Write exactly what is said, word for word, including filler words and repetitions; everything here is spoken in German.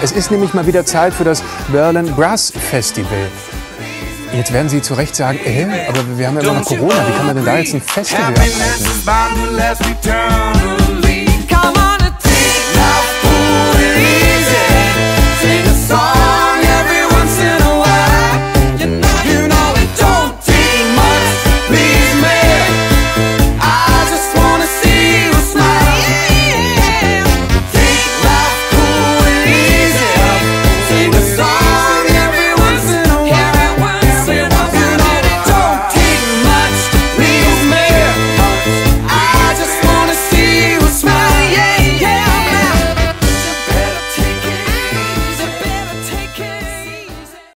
Es ist nämlich mal wieder Zeit für das Berlin Brass Festival. Jetzt werden Sie zu Recht sagen, äh, aber wir haben ja immer noch Corona, wie kann man denn da jetzt ein Festival abhalten?